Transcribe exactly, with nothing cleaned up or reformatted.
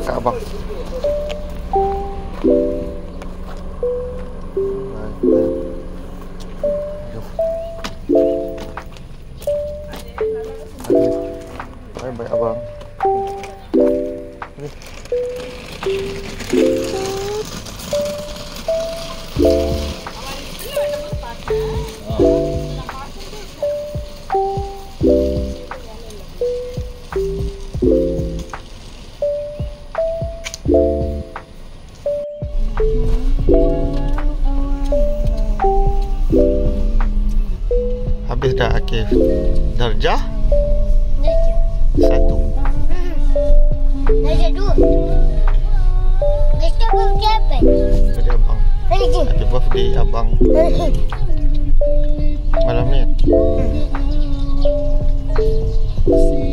kat abang. Baik-baik abang. Ni. Habis dah Akif. Darjah? Darjah. Satu. Darjah dua. Besok birthday apa? Birthday abang. Happy birthday abang. Malam ni.